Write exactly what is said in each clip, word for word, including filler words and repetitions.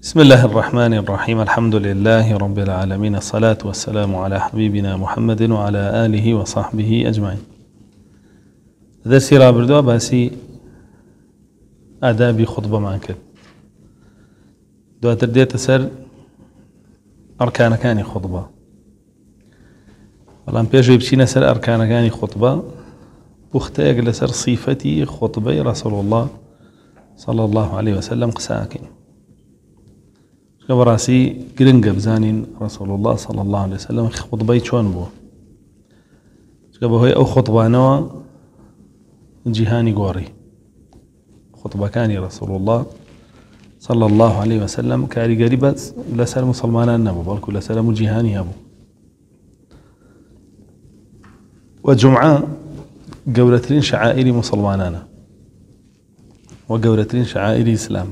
بسم الله الرحمن الرحيم. الحمد لله رب العالمين، الصلاة والسلام على حبيبنا محمد وعلى آله وصحبه أجمعين. درسي رابردوا باسي آداب خطبة معك دو ترديت سر أركان كاني خطبة والله بيجي بشينا سر أركان كاني خطبة بختاق لسر صفتي خطبة رسول الله صلى الله عليه وسلم قساكين براسي قرنقة بزانين رسول الله صلى الله عليه وسلم خطبي شون بو هي أو خطبة نوع جهاني قوري خطبة كان رسول الله صلى الله عليه وسلم كاري قريبة لسر مسلمان النبو بالكو لسر مجهاني أبو وجمعة قولتين شعائر مسلمانانا وقولتين شعائر إسلام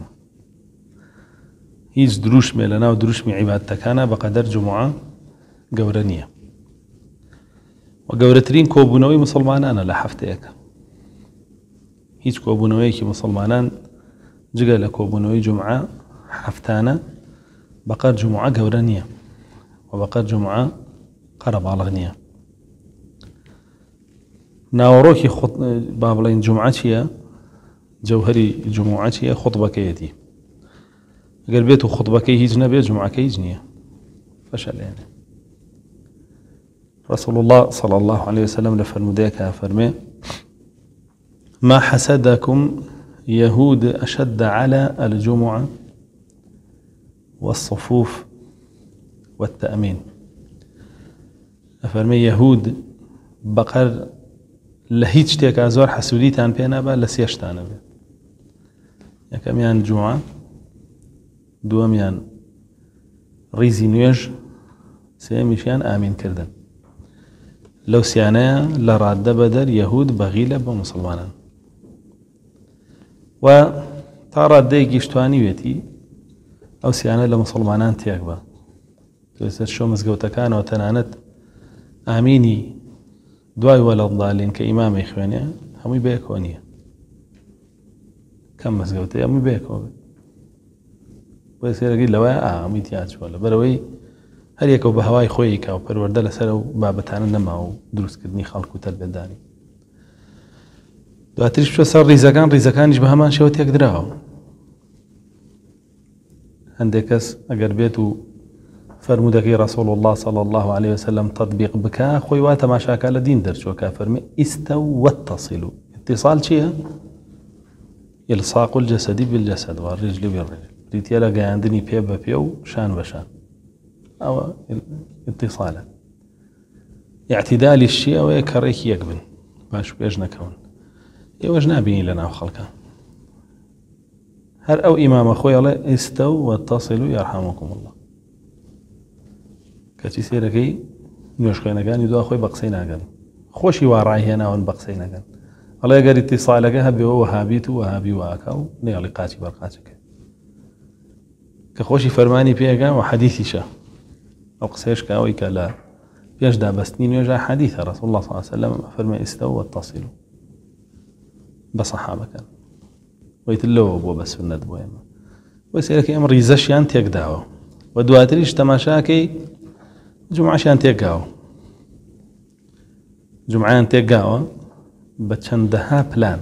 هیچ دروشمێ لەناو دروشمی عیبادەتەکانە بەقەدەر جومعە گەورە نییە و گەورەترین کۆبوونەوەی مسلمانانە لە هەفتەیەکە. هیچ کۆبوونەوەیەکی مسلمانان جگە لە کۆبوونەوەی جومعە هەفتانە بەقەر جومعە گەورە نییە و بەقەر جومعە قەرە باڵغ نییە. ناوەڕۆکی با بڵێین جومعە چییە؟ جەوهەری جومعە چییە؟ خوتبەکەیەتی. اگر بيتو خطبكي هيج نبي جمعكي هيجنيه فشل يعني. رسول الله صلى الله عليه وسلم لفرموديك فرمي ما حسدكم يهود أشد على الجمعة والصفوف والتأمين. فرمي يهود بقر لهيج تيك أزور حسوديتان بينا با لسيشتان بي يكميان جمعة دووەمیان ڕیزی نوێژ، سێمیشیان ئامین کردن. لەو سیانەیە لە ڕاددە بەدەر یەهود بەغیلە بە مسلمانان و تا ڕاددەیەکی شتوانی وێتی ئەو سیانە لە مسلمانان تێک بە توێسەر شۆ مزگەوتەکانەوە تەنانەت ئامینی دوای وەلەضالین کە ئیمامی خوێنێ هەمووی بەیەکەوە نییە، کەم مزگەوتەیە هەمووی بەیەکەوە بێت ويسير لەوە ئامی تیاچوە لە بەرەوەی هەر یەکەو بە هەوای خۆی کا و پەروەردە لەسەر و بابەتانە نەما و دروستکردنی خەڵک و تەربێتدانی. دواتریش بچۆ سەر ڕیزەکان، ڕیزەکانیش بە هەمان شێوە تێک دراوە. هەندێک کەس ئەگەر بێت و فەرمودەکەی رسول الله صلى الله عليه وسلم تطبیق بکە خۆی وا تەماشاکە لە دین دەرچووە کە فەرمێ ئیستەو وەتصیلوا. اتصال چییە؟ إلصاق الجسد بالجسد والرجل بالرجل. ريتيا لا قاعدني بيا ببيا وشان بشان أو اتصالا اعتدال الشيء ويكريك يقبل باش بيجنا كون يوجنا بيني لنا وخلقه هل أو إمام أخوي الله استو واتصلوا يرحمكم الله كتي سيركي نوشخينا كان يدو أخوي بقسينا كان خوشي وراي هنا ون بقسينا كان الله يقدر اتصالك هبي وهابيت وهابي واكاو نيالقاتي برقاتك كخوشي فرماني بيجا وحديثيشا أو قسيش كاوي كلا بيجدا بستنين يجا حديث رسول الله صلى الله عليه وسلم فرمي استوى واتصلوا بصحابة كان ويتلو أبو بس في الندبو يما ويسيرك أمر يزشيان تيك داو ودواتريش تماشاكي جمعشان تيكاو جمعان تيكاو بچندها بلان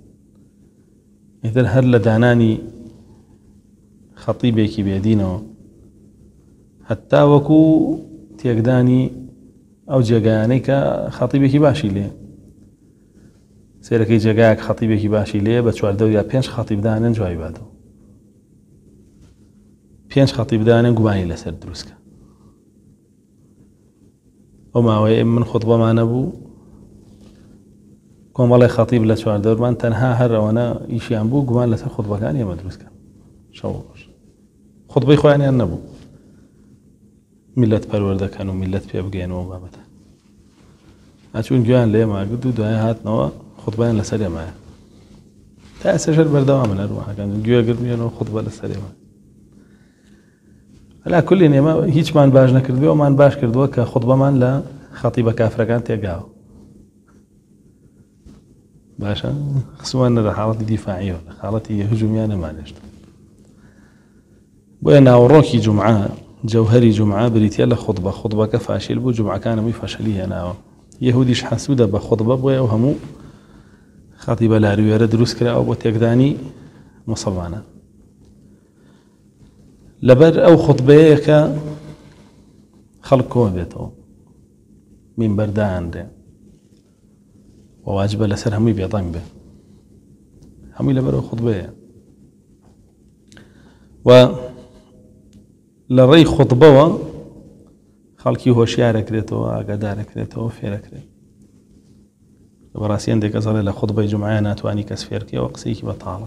إذا هر لداناني خطيبێکی بێدینەوە حتا وەکو تێکدانی ئەو جێگایانەی کە خەتیبێکی باشی لێ سێرەکەی جێگایەک خەتیبێکی باشی لێ بە چواردە یا پێنج خەتیبدانن جوای باتەوە پێنج خەتیبدانن گومانی لەسەر دروستکە. ئەو ماوەیە من خوتبەمانە بوو کۆمەڵی خەتیب لە چواردەورمان تەنها هەر ئەوەنە ئیشیان بوو گومان لەسەر خوتبەکانی ئێمە دروستکەن شەو خطبەی خۆیانیان نەبوو میلەت پەروەردەکەن و میلەت پێ بگەێنەوە بابەتە ئاچوون گویان لێ ماگرد و دوای هاتنەوە خوتبەیان لەسەر ئێمایە تا ئێستاشەر بەردەوامن هەروەهاکان گوێگرتمێنەوە خوتبە لەسەر ئێمە. هەلا کولین ئێمە هیچمان باش نەکردوێەوەمان باش کردووە کە خوتبەمان لە خەتیبە کافرەکان تێگاوە باشە خسووان لە حاڵەتی دیفاعیەوە لە حاڵەتی هجومیان نەمانێشت بۆیە ناوەڕۆکی جومعە جەوهەری جومعە بریتە لە خوتبە خوتبەکە فاشل بوو جومعەکانەوەی فاشلی هێناوە یەهودیش حەسوودە بە خوتبە بۆیە و هەموو خەتیبە لاروێرە دروست کراوە بۆ تێکدانی موسڵمانە لەبەر ئەو خوتبەیە کە خەڵک کۆ بێتەوە مینبەردایاندرێ وواجبە لەسەر هەمووی بێدەنگ بێ هەمووی لەبەر ئەو خوتبەیە و لە ڕێی خوتبەوە خەڵکی هۆشیارەکرێتەوە ئاگادارەکرێتەوە فێرەکرێت بەڕاستی هەندێک کەس دەڵێ لە خوتبەی جومعە ناتوانی کەس فێرکەوە قسەیەکی بەتاڵە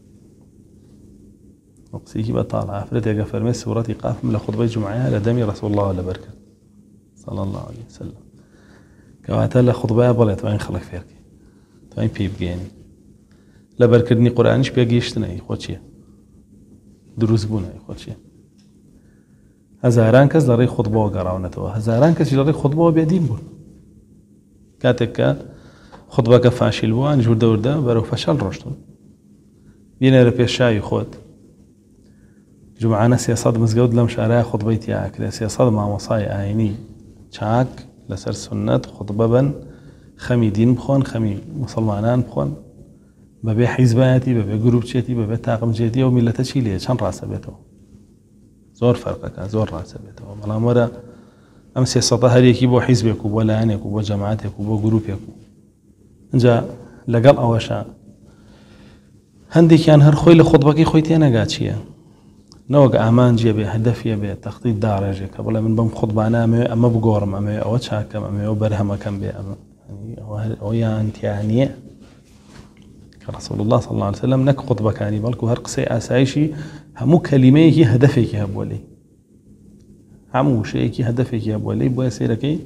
قسەیەکی بەتاڵە ئافرەتێکە فەرمێ سوورەتی قافم لە خوتبەی جومعە لە دەمی ڕەسوڵ الله لەبەر کرد صلی الله عليه وسلم کەواتە لە خوتبەیە بڵێ توانین خەڵک فێرکەی توانین پێی بگەێنی لەبەرکردنی قورئانیش پێگەیشتنەوەی خۆ چییە دروست بوونەوەی خۆ چییە هەزاران کەس لە ڕێی خوتبەوە گەڕاونەتەوە هەزاران کەسی لە ڕێی خوتبەوە بێدین بوون کاتێک کە خوتبەکە فاشل بووان ژوور دەوردە بەرەو فەشەل ڕۆشتون بینێرە پێشاوی خۆت جومعانە سێسەد مزگەوت لەم شارەیە خوتبەی تیاکرێ سێسەد مامۆسای ئاینی چاک لەسەر سنەت خوتبە بن خەمی دین بخۆن خەمی موسڵمانان بخۆن بەبێ حیزبایەتی بەبێ گروپچێتی بەبێ تاقمجێتی ئەو میلەتە چی لێ چەند ڕاستە بێتەوە زۆر فەرقەکە زۆر ڕاستە بێتەوە بەڵام وەرە ئەم سێسەدە هەرێکی بۆ حیزبێک و بۆ لایەنێک و بۆ جەماعەتێک و بۆ گروپێک و اینجا لەگەڵ ئەوەشە هەندێکیان هەر خۆی لە خوتبەکەی خۆی تێنەگا چییە نەوەک ئامانجیە بێ هەدەفیە بێ تەختیت داڕێژێ کە بڵێ من بەم خوتبانە ئەمێ ئەمە بگۆڕم ئەمێ ئەوە چاکەم ئەمێ ئەو بەرهەمەکەم بێ ئەمە ئەویان تیانیە کە ڕەسوڵ الله صلی الله عليه وسلم نەک خوتبەکانی بەڵکو هەر قسەی ئاسایشی هەموو کەلیمەیەکی هەدەفێکی هەبووە لێی هەموو شەیەکی هەدەفێکی هەبووە لێی بۆیە سێرەکەی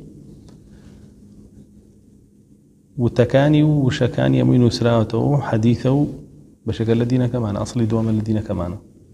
وتەکانی و وشەکانی هەمووی نووسراوەتەوە و حەدیثە و بەشەکە لە دینەکەمانە ئەسڵی دووەمە لە دینەکەمانە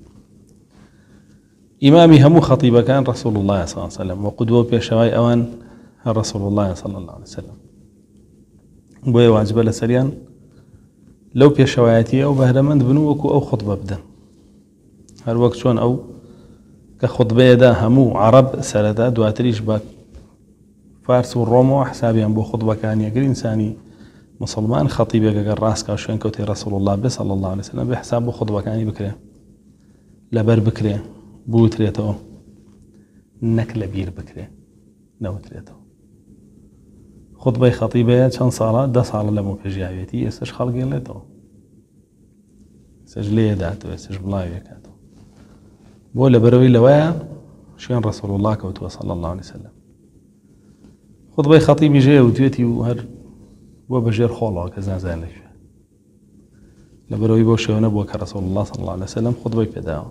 ئیمامی هەموو خەتیبەکان ڕەسوڵ الله صلی الله عليه وسلم و قودوە و پێشەوای ئەوان هەر ڕەسوڵ الله صلی الله عليه وسلم بۆیە واجبە لەسەریان لەو پێشەوایەتی ئەو بەهرەمەند بن و وەکو ئەو خوتبە بدەن هەر وەک چۆن ئەو کە خوتبەیەدا هەموو عەرەب سەرەتا دواتریش بە فارس و ڕۆمەوە حسابیان بۆ خوتبەکانیەگر ئینسانی مسلمان خەتیبێک ئەگەر ڕاستکە و شوێن کەوتەی ڕەسوڵ الله بێ صلی الله عليه وسلم بێ حساب بۆ خوتبەکانی بکرێ لەبەر بکرێ بوترێتەوە نەک لەبیر بکرێ نەوترێتەوە خوتبەی خەتیبەیە چەند ساڵە دە ساڵە لەمەوە پێشیاوێتی ئێستش خەڵگێڵێتەوە ئێستش لێداتەوە ئێستش بڵاوێکاتەوە بۆ لەبەرەوەی لەوەیە شوێن ڕەسوڵ الله کەوتووە صلی الله عليه وسلم خوتبەی خەتیبی ژێ وتوێتی و هەر بۆ بەژێر خۆڵەوە کە زانزان لەشوێ لەبەرەوەی بۆ شێوەنە بووە کە ڕەسوڵ الله صلی الله عليه وسلم خوتبەی پێداوە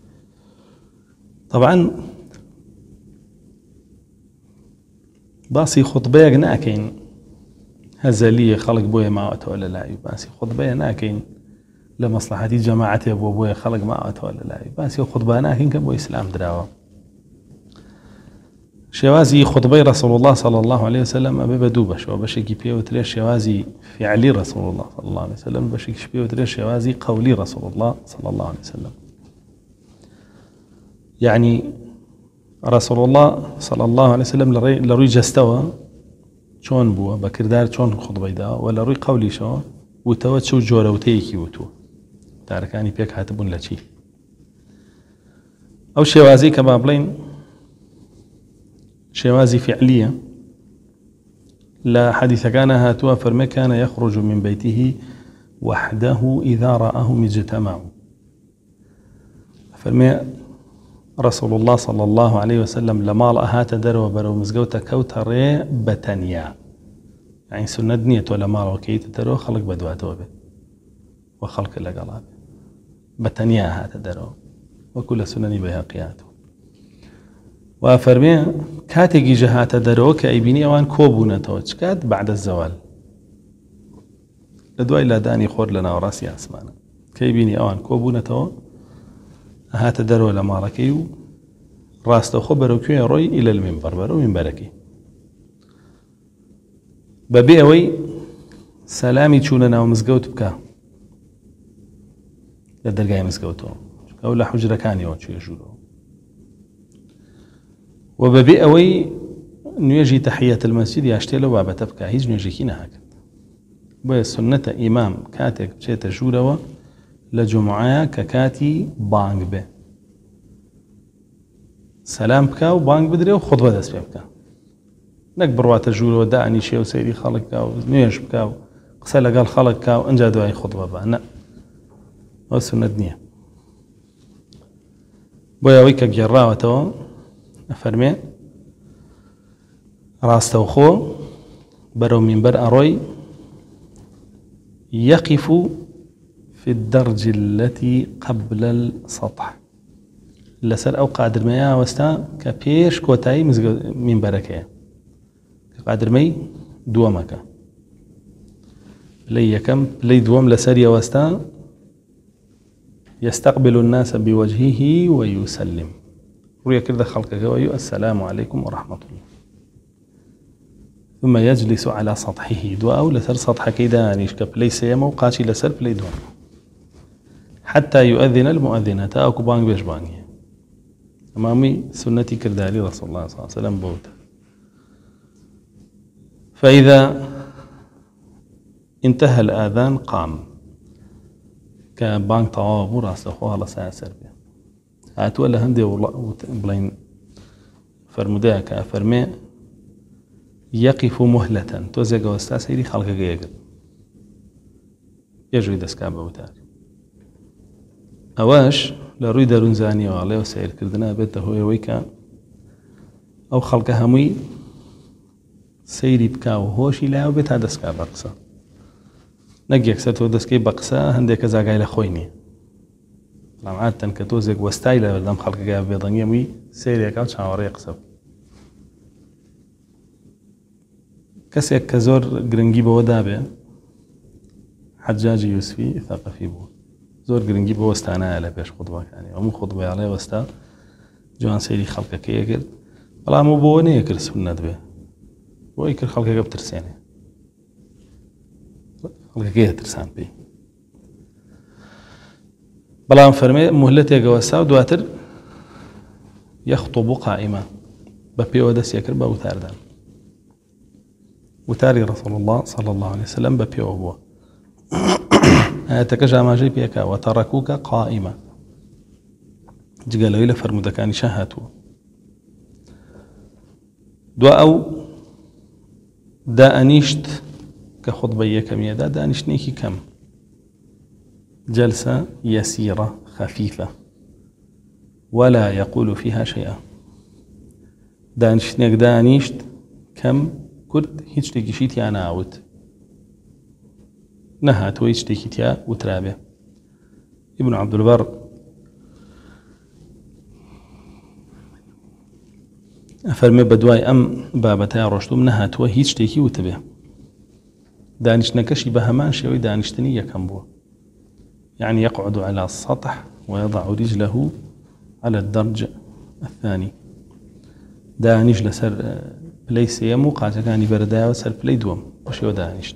طبعا باسی خوتبەیەک ناکەین هەزەلیە خەڵک بۆیە ماوەتەوە لە لای باسی خوتبەیە ناکەین لە مەسلحەتی جەماعەتێ بۆ بۆیە خەڵک ماوەتەوە لە لای باسی خوتبە ناکەین کە بۆ ئیسلام دراوە شێوازی خوتبەی ڕەسوڵ الله صلی الله عليه وسلم ئەبێ بە دوو بەشەوە بەشێکی پێوترێ شێوازی فعلی ڕەسوڵ الله صلی الله عليه وسلم بەشێکیش پێوترێ شێوازی قەولی ڕەسوڵ الله صلی الله عليه وسلم يعني رسول الله صلى الله عليه وسلم لروي جستوى چۆن بووە بەکردار چۆن خودبەی دا و لە ڕووی قەولیشەوە وتەوە چ جۆرەوتەیەکی وتووە دارەکانی پێک هاتبوون لە چی ئەو شێوازی کە با بڵین شێوازی فعلیە لە حەدیثەکانە هاتووە فەرمێ كان يخرج من بيته وحده إذا رآهم اجتمعوا فەرمێ رسول الله صلى الله عليه وسلم لمال أهات دروا برو مزقوتا كوتا ري بتنيا يعني سنة دنيا ولا مال وكيت دروا خلق بدواتو به وخلق لقلاب بتنيا أهات دروا وكل سنن بيهقياته وفرمي كاتجي جهات دروا كأيبيني وان كوبونا توجكات بعد الزوال لدواي لا داني خور لنا وراسي أسمانا كأيبيني اوان كوبونا تو هات درو لماركي راستو خبرو كوي روي إلى المنبر برو منبركي ببيعوي سلامي چوننا ومزقوت بكا لدرقاي مزقوتو أو لا حجرة كاني وشي جورو وببي أوي نيجي تحية المسجد ياشتيلو بابا تبكى هيج نيجي كينا هكذا بۆیە سنەتە ئیمام کاتێک بچێتە ژوورەوە لە جومعەیە کە کاتی بانگ بێ سەلام بکە و بانگ بدرێ و خوتبە دەست پێ بکە نەک بڕواتە ژوورەوە دائنیشێ و سەیری خەڵک بکە و نوێژ بکە و قسە لەگەڵ خەڵک بکە و ئەنجا دوای خوتبە بە نە ئەوە سنەت نییە بۆیە ئەوەی کە گێڕاوەتەوە ئەفەرمێ ڕاستەوخۆ بەرەو مینبەر ئەڕۆی يقف في الدرج التي قبل السطح لسر أو قادر ميا وستا كبيش كوتاي من بركة قادر مي دوامك لي كم لي دوام لسر وستا يستقبل الناس بوجهه ويسلم رؤيا كذا خلقك ويو السلام عليكم ورحمة الله ثم يجلس على سطحه دواء لسر سطح كيدا نيشكب ليس يمو قاشي لسر بلي دواء حتى يؤذن المؤذنة أكو بانج بيش بانج أمامي سنتي كردالي رسول الله صلى الله عليه وسلم بوتا فإذا انتهى الآذان قام كبانج طواب راس أخوها لسا سربيا هاتولا هندي بلين فرمودها كأفرمي يقف مهلة توزيق وستا سيري خلقك يقل يجوي دسكا بوتار أواش لروي دارون زاني وعليه وسير كردنا بيته هو ويكا أو خلق همي سيري بكا وهوشي لا وبيتها دسكا بقصة نقي أكثر تو دسكي بقصة هنديك زاقاي لخويني لام عادة كتوزيق وستايلة بردام خلقك بيضانية مي سيري أكاو شاوري يقصب کەسێک کە زۆر گرنگی بەوە دابێ حەجاجی یوسفی ثەقەفی بوو زۆر گرنگی بە وەستانایە لە پێش خوتبەکانی هەموو خوتبەیاڵێ وەستا جوان سەیری خەڵکەکەیە کرد بەڵام و بۆ نەیە کرد سونەت بێ بۆی کرد خەڵکەکە بترسێنێ خەڵکەکەی هەترسان پێی بەڵام فەرمێ مهلەتێکە وەستا و دواتر یەخطب قائیمە بە پێوە دەستێ کرد بە وتاردان وتاري رسول الله صلى الله عليه وسلم ببيو أبوه آياتك ما بيك وتركوك قائمة جقالوا إلى فرمودكاني شهاتوا دواء أو دا أنيشت كخطبية كمية دا دا أنيشتنيكي كم جلسة يسيرة خفيفة ولا يقول فيها شيئا دا أنيشتنيك دا أنيشت كم كرد هیچ شتێکی تیا ناوت نەهاتوە هیچ شتێکی تیا وترابێ ابن عبد البر ئەفەرمێ بە دوای ئەم بابەتە ڕۆشتوم نەهاتوە هیچ شتێکی وتبێ دانیشتنەکەشی بە هەمان شێوەی دانیشتنی یەکەم بووە يعني يقعد على السطح ويضع رجله على الدرج الثاني دانيش لسر بلي سيم و قاچەکانی بەردایەوە سەر پلەی دووەم بەشێوە دانیشت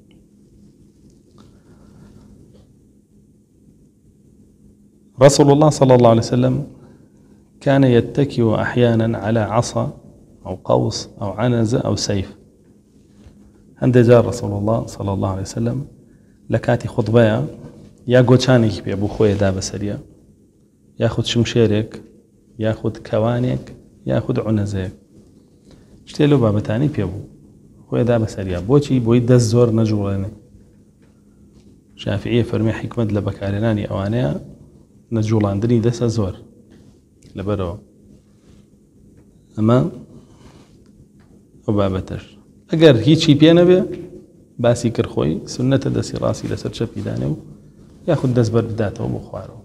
رسول الله صلى الله عليه وسلم كان يتكئ أحيانا على عصا أو قوس أو عنزة أو سيف عند جار رسول الله صلى الله عليه وسلم لكاتي خطبايا يا گۆچانێکی پێ بوو خۆی دا بەسەریە یاخود شمشێرێک یاخود کەوانێک یاخود عونەزەیەک شتێ لەو بابەتانی پێ بوو خۆی دا بەسەریە بۆچی بۆی دەست زۆر نەجوڵێنێ شافعیە فەرمێ حیکمەت لە بەکارهێنانی ئەوانەیە نەجوڵاندنی دەستە زۆر لەبەرەوە ئەمە ئەو بابەتەش ئەگەر هیچی پێ نەبێ باسی کرد خۆی سنەتە دەستی ڕاستی لەسەر چەپی دانێ و یاخود دەست بەر بداتەوە بۆ خوارەوە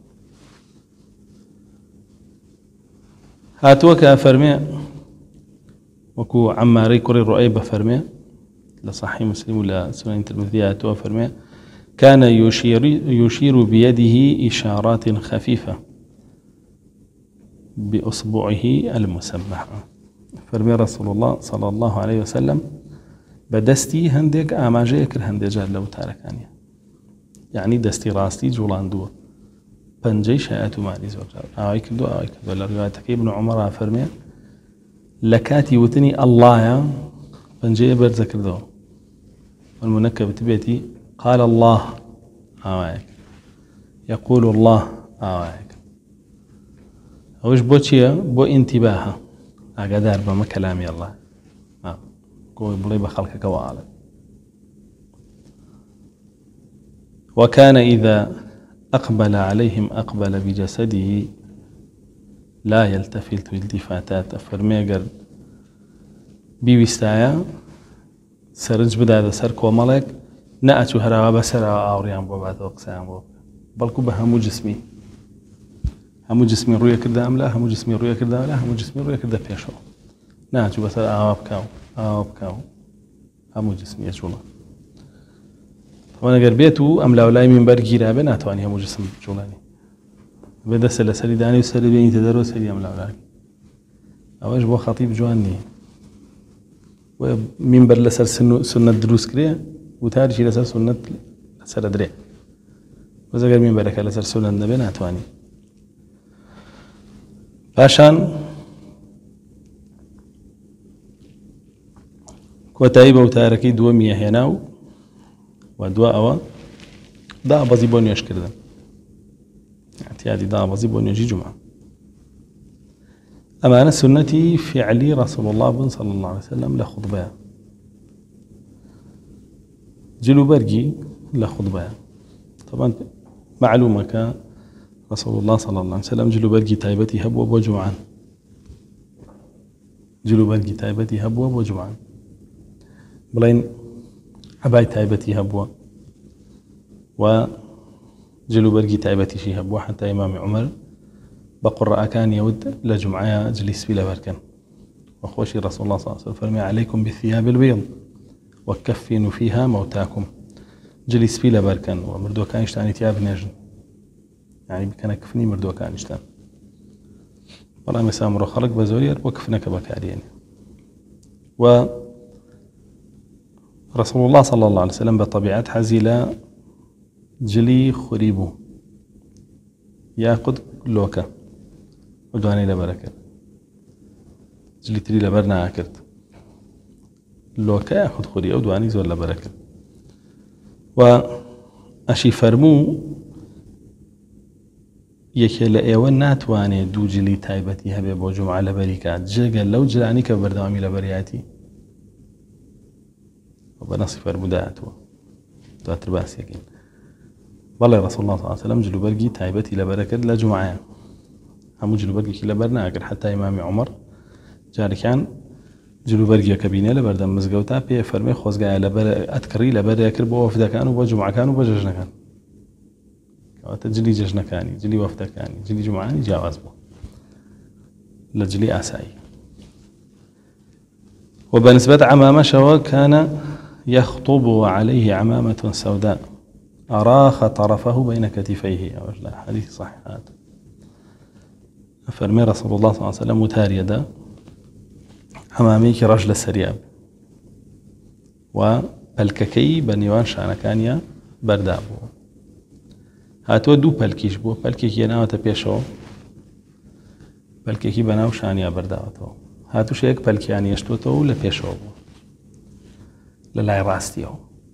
هاتووە کە فەرمێ وكو عماري كوري رؤي بفرمي لصحيح مسلم ولا سنن الترمذي هاتووە فەرمێ كان يشير يشير بيده إشارات خفيفة بأصبعه المسبحة فرمي رسول الله صلى الله عليه وسلم بدستي هندێک ئاماژەیە کرد هەندێک جار لەو تارەکانیە يعني دەستی ڕاستی جوڵاندووە پەنجەی شایەتومانی زۆر جار ئاوای کردو ئاوای کردو لە ڕیوایەتەکەی ابن عومەر فەرمێ لە کاتی وتنی ئەڵڵایە پەنجەیە بەرزە کردەوە والمنكب بتبيتي قال الله آواك يقول الله آواك اوش بوشيا بو انتباهه اقدر بما كلامي الله اه قول بلي بخلقك وعالم وكان إذا أقبل عليهم أقبل بجسده لا يلتفت التفاتات فرميقر بيوستايا سرنج بدأ سر كومالك نأتو هراوا بسرا أوريان بوبات وقسام بو بلكو بهمو جسمي همو جسمي رويا كردا أم لا همو جسمي رويا كردا لا همو جسمي رويا كردا بيشو نأتو بسرا أواب كاو أواب كاو همو جسمي يجولا طبعا اگر بيتو أم لا ولاي من برقي رابي ناتواني همو جسم جولاني بدا سلا سري داني وسري بيني تدرو سري أم لا ولاي أواج بو خطيب جواني ومنبر لسر سنة دروس كريه وتاريخي لسر سنة لسر دري وإذا قال منبرك لسر سنة النبي ناتواني باشان كوتايبة وتاركي دو مية هناو ودوا أوا دا بزي بونيوش كردن اعتيادي دا بزي بونيوشي جمعة أما أنا سنتي فعلي رسول الله صلى الله عليه وسلم لخطبة جلو برقي لخطبة طبعا معلومة كان رسول الله صلى الله عليه وسلم جلو برقي تايبتي هبوة وجمعان جلو برقي تايبتي هبوة وجمعان بلين عباي تايبتي هبوة وجلو برقي تايبتي شي هبوة حتى إمام عمر بقرأ كان يود لجمعة جلس في لبركن وخوشي رسول الله صلى الله عليه وسلم فرمي عليكم بالثياب البيض وكفنوا فيها موتاكم جلس في لبركن ومردو كان يشتاني ثياب نجن يعني كان كفني مردو كان يشتان والله مسامرو خلق بزورير وكفنك بكاريين و رسول الله صلى الله عليه وسلم بطبيعة حزيلة جلي خريبو ياخذ لوكا ودواني لبركة جلي تري لبرنا عكرت لوكا ياخذ خري ودواني زور لبركة وأشي فرمو يكي لأيوة ناتواني دو جلي تايبتي هبه بو جمعة لبريكات جلقل لو جلعني كبردوامي لبرياتي وبنصي فرمو داعتو دواتر باس يكين والله رسول الله صلى الله عليه وسلم جلو برقي تايبتي لبركة لجمعة همو جلو برقي كي لبرنا أقر حتى إمام عمر جاري كان جلو برقي كبينة لبردم مزقوتا بي فرمي خوزقايا لبر أتكري لبر يكر بو وفدا كان وبو جمعة كان وبو ججنة كان جلي ججنة كاني جلي وفدا كاني جلي جمعاني جاواز بو لجلي آسائي وبنسبة عمامة شوا كان يخطب عليه عمامة سوداء أراخ طرفه بين كتفيه أو لا حديث صحيحات فرمي رسول الله صلى الله عليه وسلم متاريدا حماميك رجل السرياب وبلككي بنيوان شانكانيا بردابو هاتو دو بلكيش بو بلككي ناوتا بيشو بلككي بناو شانيا برداوتو هاتو شيك بلكياني يشتوتو لبيشو بو للاي راستيو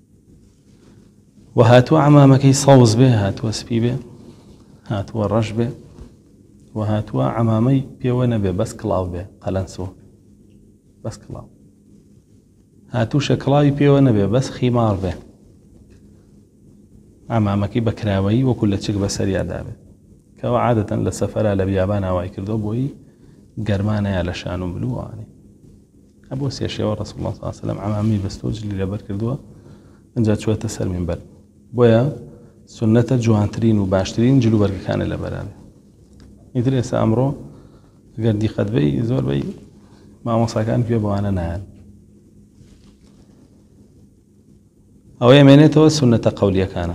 وهاتوا عمامكي صوز به هاتوا سبي به هاتوا الرش به وهاتوا عمامي بيوانا به بس كلاو به قلنسو بس كلاو هاتوا شكلاوي بيوانا به بس خمار به عمامكي بكراوي وكل شيء بسريع دابه كوا عادة للسفر لبيابانا وايكردو بوي قرمانا يا لشانو بلواني أبو سيشي ورسول الله صلى الله عليه وسلم عمامي بستوج اللي لبر كردوها انجات شوية تسر من بر بويا سنة جوانترين وباشترين جلو برقكان لبراني يدري اسا امرو اگر دي قد بي زور بي ما مصاكان فيه بوانا نال او يمينيتو سنة قولية كان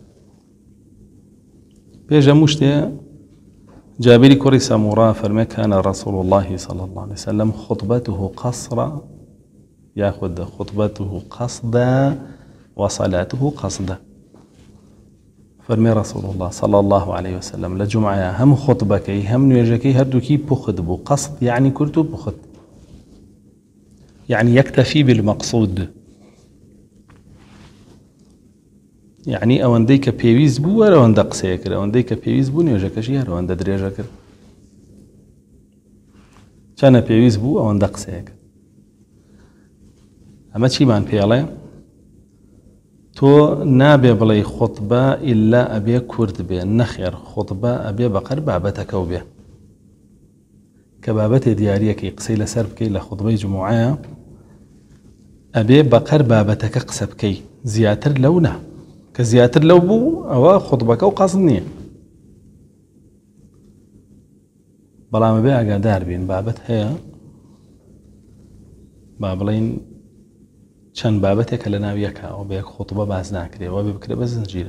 بيجا مشتي جابري كوري سامورا فرمي كان رسول الله صلى الله عليه وسلم خطبته قصرا ياخذ خطبته قصدا وصلاته قصدا فرمي رسول الله صلى الله عليه وسلم لجمعة هم خطبكي هم نواجكي هردوكي بخد بو قصد يعني كرتو بخد يعني يكتفي بالمقصود يعني ئەوەندەی کە پێویست بوو ئەوەندە قسەیە کرد ئەوەندەی کە پێویست بوو نوێژەکەشی هەروەندە درێژە کرد چەنە پێویست بوو ئەوەندە قسەیە کرد ئەمە چیمان پێڵێ تۆ نابێ بڵێ خوتبە ئیلا ئەبێ کورد بێ نەخێر خوتبە ئەبێ بەقەر بابەتەکەو بێ کە بابەتێ دیاریەکەی قسەی لەسەر بکەی لە خوتبەی جمعەیە ئەبێ بەقەر بابەتەکە قسە بکەی زیاتر لەو نە کە زیاتر لەو بوو ئەوە خوتبەکە و قەسد نییە بەڵام بێ ئاگادار بین بابەت هەیە با بڵین چەند بابەتێکە لە ناو یەکەوە بە یەک خوتبە باز ناکرێەوە بێ بکرێ بە زنجیرە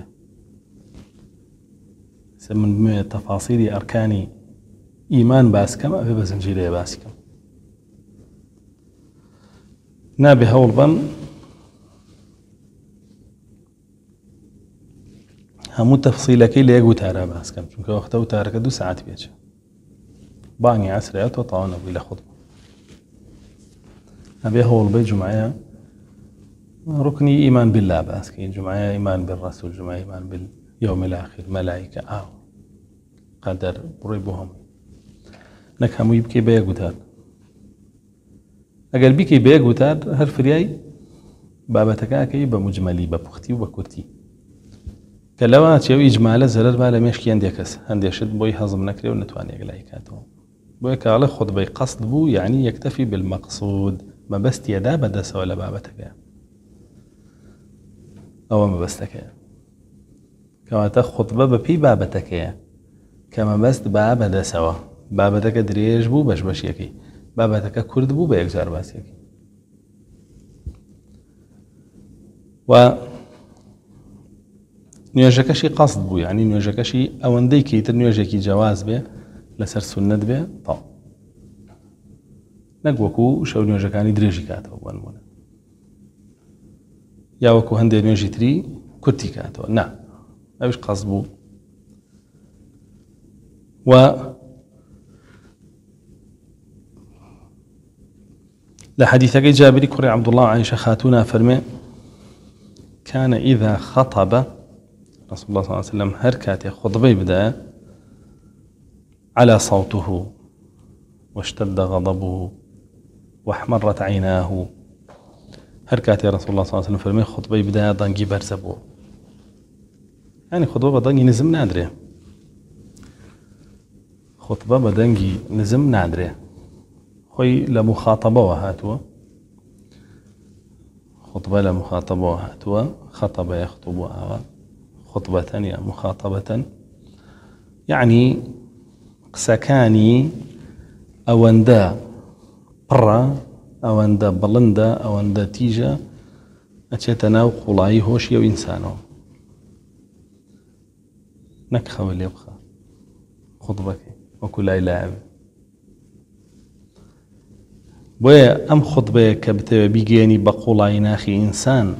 من بمێ تەفاسیری ئەرکانی ئیمان باسکەم ئەبێ بە زنجیرەیە باسیکەم نابێ هەوڵ بەم هەموو تەفسیلەکەی لە یەک وتارە باسکەم چونکە وەختە وتارەکە دوو سەعات پێچە بانگی عەسرەیە تۆ تەواو نەبووی لە خوتبە ئەبێ هەوڵ بەی جومعەیە ركني إيمان بالله باسكي جمعة إيمان بالرسول جمعة إيمان باليوم الآخر ملائكة آه قدر بريبهم نك همو يبكي بيا قتال أقل بيكي بيا قتال هر فرياي بابتكاكي بمجملي ببختي وبكرتي كلوا تشيو إجمالا زرر بالا مشكي عندي كس عندي شد بوي هضم نكري ونتواني أقلايكاتهم بوي كاله خد بي قصد بو يعني يكتفي بالمقصود ما بس يدا بدا سوى لبابتكا ئەوە مەبەستەکەیە کەواتە خوتبە بە پێی بابەتەکەیە کە مەبەست با بەدەسەوە بابەتەکە درێژ بوو بەش بەشیەکەی بابەتەکە کورد بوو بە یەکجار باسیەکەی و نوێژەکەشی قەسد بوو یعنی نوێژەکەشی ئەوەندەی کەیتر نوێژێکی جیاواز بێ لەسەر سونەت بێ تاو نەک وەکوو شەو نوێژەکانی درێژی کاتەوە بۆ نمونە یا وەکو هەندێک نوێژی تری کورتی کاتەوە نا ئەوش قەسد بوو و لە حەدیثەکەی جابری کوڕی عەبدوڵڵاه عایشە خاتوونە فەرمێ كان إذا خطب رسول الله صلى الله عليه وسلم هر كاتي خطبي بدأ على صوته واشتد غضبه واحمرت عيناه هر كاتي رسول الله صلى الله عليه وسلم فرمي خطبي بدأ ضنجي برزبو يعني خطبة بضنجي نزم نادري خطبة بدنجي نزم نادري خوي لمخاطبة وهاتوا خطبة لمخاطبة وهاتوا خطب يخطب خطبة ثانية مخاطبة يعني قسكاني أوندا برا أوندا بلندا أوندا تيجا أتشتنا وقلاي هوشي وإنسانو نكخة واللي يبخى خطبك وكل أي لاعب بويا أم خطبة كبتة بيجيني بقولاي ناخي إنسان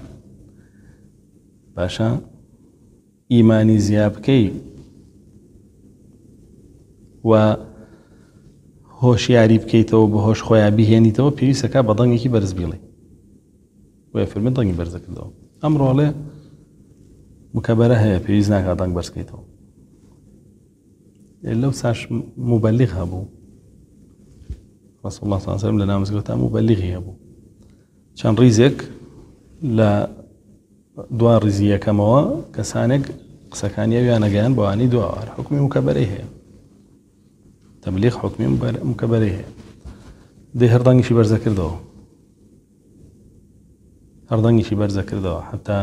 باشا إيماني زيابكي و هۆشیاری بکەیتەوە بە هۆش خۆیان بهێنیتەوە پێویستەکە بە دەنگێکی بەرز بڵێ وە فەرمێ دەنگی بەرزە کردەوە ئەمڕۆڵێ مکەبەرە هەیە پێویست ناکات دەنگ بەرز بکەیتەوە لەو ساش مبەلیغ هەبوو رسول الله صلى الله عليه وسلم لە نامزگەوتە مبەلیغی هەبوو چەند ڕیزێک لە دوای ڕیزی یەکەمەوە کەسانێک قسەکانی ئەویان نەگەیان بەوانی دواوە حکمی مکەبەرەی هەیە تبلیغ حکمی مکەبەرەی هەیە دەی هەردەنگیشی بەرزە کردەوە هەردەنگیشی بەرزە کردەوە حتا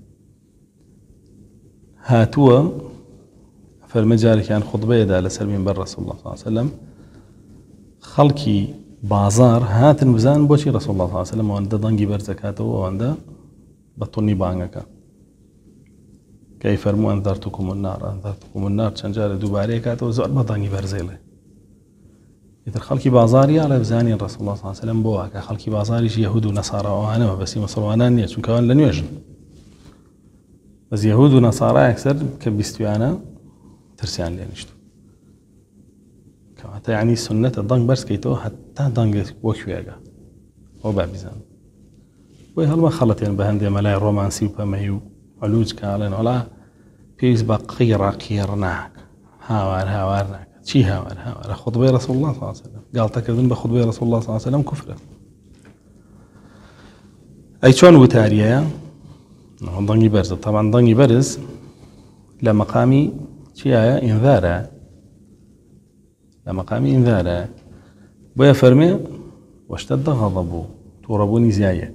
هاتووە فەرمە جارێکیان خوتبەیەدا لەسەر مینبەر رسول الله صلى الله عليه وسلم خەڵکی بازار هاتن بزان بۆچی رسول الله صلى الله عليه وسلم ئەوەندە دەنگی بەرزەکاتەوە ئەوەندە بە توونی بانگەکە کەی فەرموو ئەنذەرتوکم النار ئەنذەرتوکم النار چەند جارە دووبارەیە کاتەوە زۆر بە دەنگی بەرزێڵێ ئیتر خەڵکی بازاری ئاڵێ بزانین رسول الله صلى الله عليه وسلم بۆ واکە خەڵکی بازاریش یەهود و نەسارا ئەوانەوە بەسی مسڵمانان نییە چونکە ئەوان لە نوێژن بەس یەهود و نەسارا یەکسەر کە بیستویانە ترسیان لێ نیشتو کەواتە یعنی سنەتە دەنگ بەرزکەیتەوە هەتا دەنگێک وەک کوێگە ئەو با بیزان بۆی هەڵمە خەڵەتێن بە هەندێ مەلای ڕۆمانسی و پەمەی و ئەلووج کاڵێن وەڵا پێویست بە قیڕە قیڕ ناک هاوار هاوار ناکات چی هاوار هاوارە خوتبەی ڕەسوڵ الله صلی الله علیه وسلم گاڵتەکردن بە خوتبەی ڕەسوڵ الله صلی الله علیه وسلم کوفرە ئەی چۆن وتاریەیە دەنگی بەرزە طبعا دەنگی بەرز لە مەقامی چیایە ئینذارە لە مەقامی ئینذارە بۆیە فەرمێ واشتد غضبه تووڕەبوونی زیایەک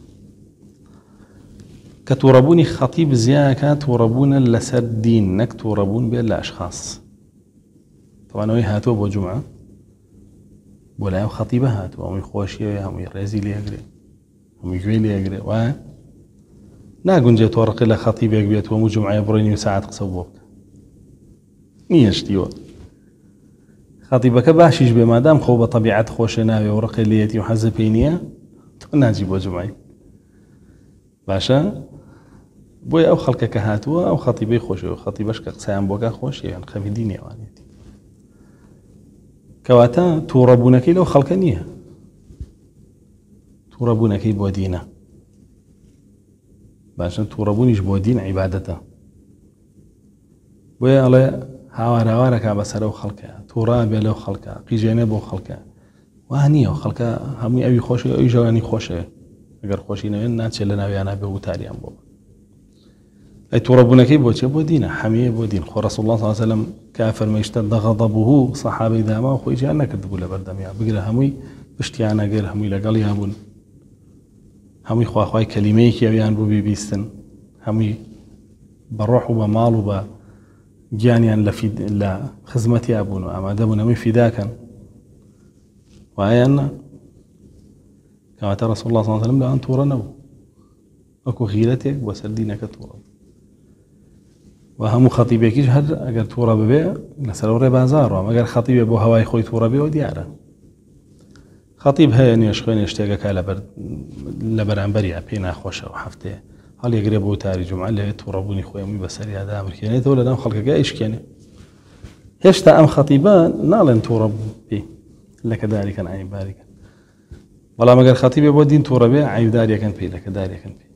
کە تووڕەبوونی خەتیب زیایەکە تووڕەبوونە لەسەر دین نەک تووڕەبوون بێت لە ئەشخاص تەوانەوەی هاتووە بۆ جومعە بۆ لایەو خەتیبە هاتووە هەمووی خۆشیەوە هەمووی ڕێزی لێگرێ هەمووی گوێی لێگرێ وایە ناگونجێت تۆڕقی لە خەتیبێک بێت هەموو جومعە بڕۆی نیو ساعت قسە بۆ بکە نیشتیوە خەتیبەکە باشیش بێ مادام خۆ بە تەبیعەت خۆشێ ناوێ و ڕقی لێتی و حەزە پێی نییە تۆ ناجی بۆ جومعی باشە بۆی ئەو خەڵکە کە هاتووە ئەو خەتیبەی خۆشەوە خەتیبەش کە قسەیان بۆکە خۆش یان خەمی دینێوانێتی کەواتە تووڕەبوونەکەی لەو خەڵکە نییە تووڕەبوونەکەی بۆ دینە باشە تووڕەبوونیش بۆ دین عیبادەتە بۆیە ئەڵێ هاوار هاوارەکە بەسەر ئەو خەڵکە تووڕا بێ لەو خەڵکە قیژێنێ بۆ خەڵکە وا نییە و خەڵکە هەمووی ئەوی خۆشە ئەوی ژەوانی خۆشەوێ ئەگەر خۆشی نەوێن ناچێت لە ناویانە بێ وتاریان بۆ ئەی تووڕەبوونەکەی بۆچێ بۆ دینە حەمیە بۆ دین خۆ ڕەسوڵ الله صلی الله علیه وسلم کە فەرمێشتە دەغەضەبه سەحابەی داما و خۆی جیان نەکردبوو لە بەردەمیان بگرە هەمووی پشتیان ئەگەر هەمووی لەگەڵیان بوون هەمووی خواخوای کەلیمەیەکی ئەویان بوو بیبیستن هەمووی بە ڕۆح و بە ماڵ و بە گیانیان لە خزمەتیا بوون و ئامادە بوون هەمووی فیداکەن وایان نا کەواتە ڕەسوڵ الله صلی الله علیه وسلم لەوان تووڕە نەبوو وەکو غیرەتێک بۆ سەر دینەکە تووڕە و هەموو خەتیبێکیش هەر ئەگەر تووڕە ببێ لەسەر ڕێ بازاڕەوە ئەگەر خەتیبێ بۆ هەوای خۆی تووڕە بێەوە دیارە خەتیب هەیە نوێژ خوێنێ شتێکەکە لە بەرامبەریە پێی ناخۆشە و هەفتەیە هەڵیەگرێ بۆ وتاری جومعە لەوێت تووڕەبوونی خۆی هەمووی بەسەریادا ئەمرکێنێتەوە لەناو خەڵکەکە ئیشکێنێ هێشتا ئەم خەتیبە ناڵێن تووڕە پێی لەکەداریکەن عیباریکەن بەڵام ئەگەر خەتیبێ بۆ دین تووڕە بێ عیبداریەکەن پێی لەکەداریەکەن پێی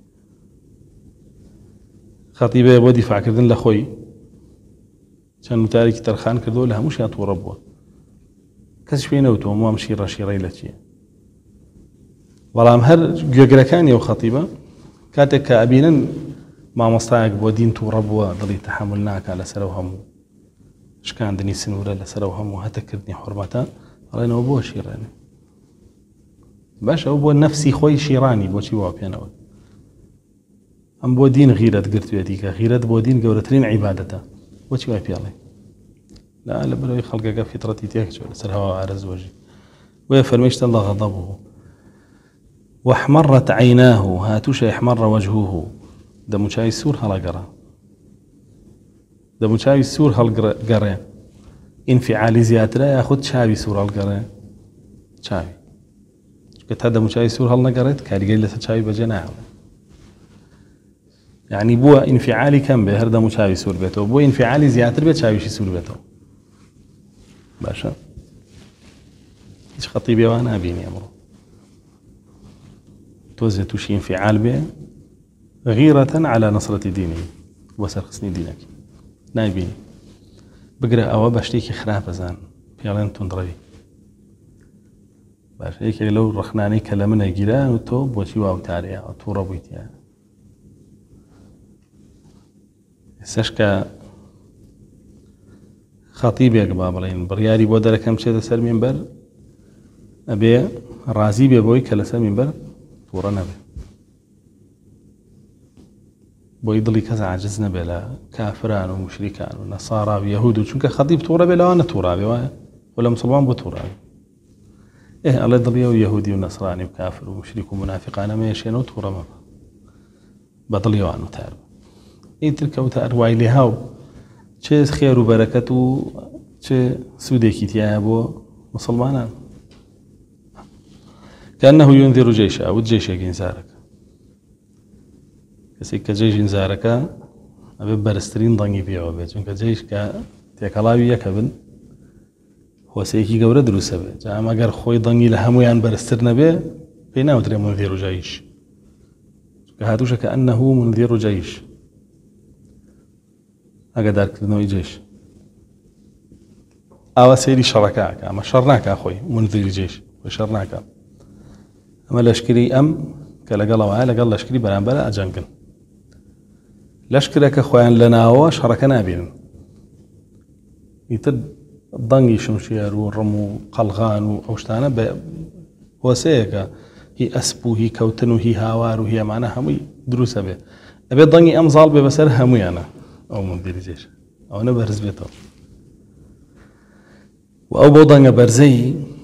خەتیبێ بۆ دیفاعکردن لە خۆی چەند وتارێکی تەرخان کردەوە لە هەمووشیان تووڕە بووە کەسیش پێی نەوتووە هەمووام شیڕە شیڕەی لە چییە بەڵام هەر گوێگرەکانی ئەو خەتیبە کاتێک کە ئەبینن مامۆستایەک بۆ دین تووڕە بووە دڵی تەحمل ناکات لەسەرەوە هەموو شکاندنی سنوورە لەسەرەوە هەموو هەتەکردنی حورمەتە ئەڵێنەوە بۆ شیڕێنێ باش ئەو بۆ نەفسی خۆی شیڕانی بۆچی وا پێێنەوە ئەم بۆ دین غیرەت گرتوێتی کە غیرەت بۆ دین گەورەترین عیبادەتە بۆچی وای پێڵێ لا لە بەرەوەی خەڵکەکە فیترەتی تێکچوە لەسەر هەوا ئارەزوەژی وێ فەرمیشتە الله غضبه واحمرت عيناه هاتوش احمر وجهه دموچاوی سوور هەڵەگەڕا دەموچاوی سوور هەڵگەڕێ ئینفعالی زیاترە یاخود چاوی سوور هەڵگەڕێ چاوی کە تا دەموچاوی سوور هەڵ نەگەڕێت کاریگەری لەسەر چاوی بەجێ ناهێڵێت یعنی بووە ئینفعالی کەم بێ هەر دەموچاوی سوور بێتەوە بۆ ئینفعالی زیاتر بێت چاویشی سوور بێتەوە باشە هیچ خەتیبێوە نابینی ئەمڕۆ توزي توشي انفعال به غيرة على نصرة دينه وسرخصني دينك نايبيني بقرأ أوا باشتيكي خراب زان بيالين تندربي باش هيك لو رخناني كلامنا يجيلان وتو بوشي واو تاريا تو ربيتيا سشكا خطيبي قبابلين برياري بودر كم شيء سر منبر أبي رازي بيبوي كلا سر منبر تووڕە نەبێ بۆی دڵی کەس عاجز نەبێ لە کافران و مشریکان و نەسارا و یەهود و چونکە خەتیب تووڕە بێ لەوانە تووڕابێ وایە و لە مسڵمان بۆ تووڕابێ ئێ ئەڵێ دڵیە و یەهودی و نەسرانی و کافر و مشریک و منافقانە مێشێنە و تووڕە مەبە بە دڵیەوان وتار ئیتر کەوتە ئەروای لێهاو چێ خێر و بەرەکەت و چێ سوودێکی تایە بۆ مسڵمانان كأنه ينذر جيشا أو جيشا جنزارك كسيك جيش جنزارك ئەبێ بەرزترین دەنگی پێوە بێت چونکە جێیش کە تێکەڵاوی یەکە بن هۆسەیەکی گەورە دروستە بێت جا ئەمە ئەگەر خۆی دەنگی لە هەمویان بەرزتر نەبێ پێی ناوترێ منذیر جەیش چونکە هاتووشە کە ئەنەهو منذیر جەیش ئاگادارکردنەوەی جێش ئاوا سێری شەڕەکە ئەمە شەڕ ناکا خۆی منذیری جێش خۆی شەڕ ناکا ئەمە لەشکری ئەم کە لەگەڵەوە لەگەڵ لەشکری بەرامبەرە ئەجەنگن لەشکرەکە خۆیان لە ناوە شەڕەکە نابینن ئیتر دەنگی شمشێر و ڕم و قەلغان و ئەو شتانە بە هۆسەیەکە هی ئەسپ و هی کەوتن و هی هاوار و هی ئەمانە هەمووی دروستە بێ ئەبێ دەنگی ئەم زاڵ بێ بەسەر هەموویانە ئەو منذیری جێش ئەوەنە بەرز بێتەوە و ئەو بۆ دەنگە بەرزەی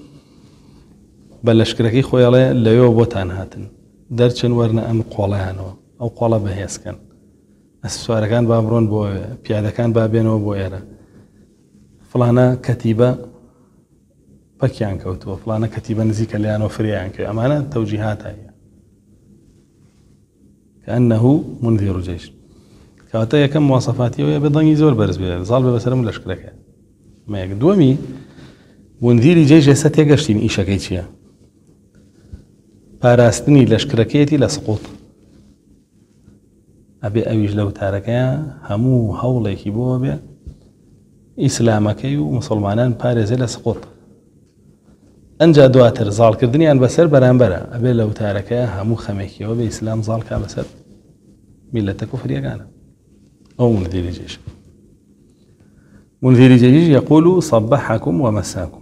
بە لەشکرەکەی خۆیڵێ لەوێ بۆتان هاتن دەرچن وەرنە ئەم قۆڵەیانەوە ئەو قۆڵە بەهێزکەن ئەسپ سوارەکان با بڕۆن بۆ پیادەکان با بێنەوە بۆ ئێرە فلانە کەتیبە پەکیان کەوتووە فلانە کەتیبە نزیکە لەیانەوە فریان کرد ئەمانە تەوجیهات هەیە كأنه منذر جيش کەواتە یەکەم مواصفاتیەوەیە بە دەنگی زۆر بەرز بێ زاڵ بێ بەسەرم لەشکرەکە ئەمە یەک دووەمی منذیری جێش ئێستا تێگەشتین ئیشەکەی چییە پاراستنی لەشکرەکەیەتی لە سقوط ئەبێ ئەویش لە وتارەکەیە هەموو هەوڵێکی بۆ بێ ئیسلامەکەی و مسلمانان پارێزێ لە سقوط ئەنجا دواتر زاڵکردنیان بەسەر بەرامبەرە ئەبێ لە وتارەکەیە هەموو خەمێکیەوە بێ ئیسلام زاڵکا بەسەر میلەتە کوفریەکانە أو منذر الجيش منذر الجيش يقول صبحكم ومساكم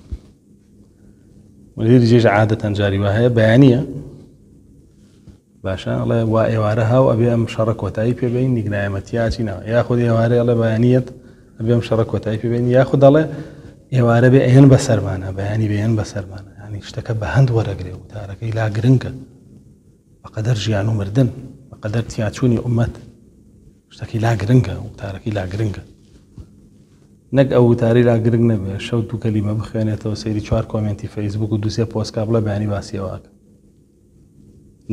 منذر الجيش عادة جاري وهي بيانية باشا الله وإيوارها وأبي أم شرك وتايب بين نقنايا متياتنا ياخذ إيواري الله بيانية أبي أم شرك وتايب بين ياخذ الله إيواري بيان بسر معنا بياني بيان بسر معنا يعني اشتكى بهند ورقري وتارك إلى قرنقة بقدر جيانو مردن بقدر تياتشوني أمت شتێکی لا گرنگە و تارەکی لا گرنگە نەک ئەو وتاری لا گرنگ نەبێ شەو دوو کەلیمە بخوێنێتەوە سەیری چوار کۆمنتی فەیسبوک و دووسێ پۆستکا بڵێ بەیانی باسیەوەکە نە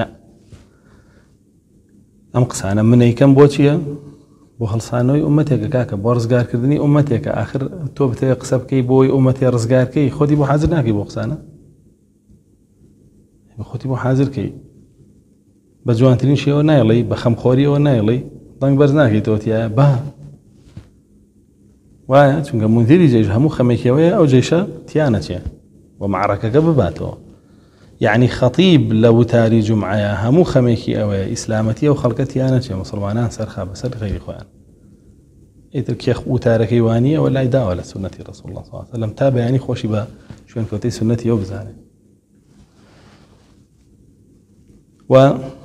ئەم قسانە منەیکەم بۆ چییە بۆ هەڵسانەوەی ئومەتێکە کاکە بۆ ڕزگارکردنی ئومەتێکە ئاخر تۆ بتەوێ قسە بکەی بۆی ئومەتێ ڕزگارکەی خۆتی بۆ حازر ناکەی بۆ قسانە خۆتی بۆ حازرکەی بە جوانترین شێوە نایڵی بە خەمخۆریەوە نایڵی دەنگ بەرز ناکەیتەوە تایە با وایە چونکە منذیری جێش هەموو خەمێکیەوەیە ئەو جێشە تیانەچێ بۆ معرەکەکە بباتەوە یعنی خەتیب لە وتاری جومعەیە هەموو خەمێکی ئەوەیە ئیسلامەتی ئەو خەڵکە تیانەچێ مسلمانان سەرخا بەسەر غەیری خۆیان ئیتر کێ وتارەکەی وانیە وە لای داوە لە سونەتی ڕەسوڵ الله صلی الله علیه وسلم تا بەیانی خۆشی بە شوێنکەوتەی سونەتی ئەو بزانێ و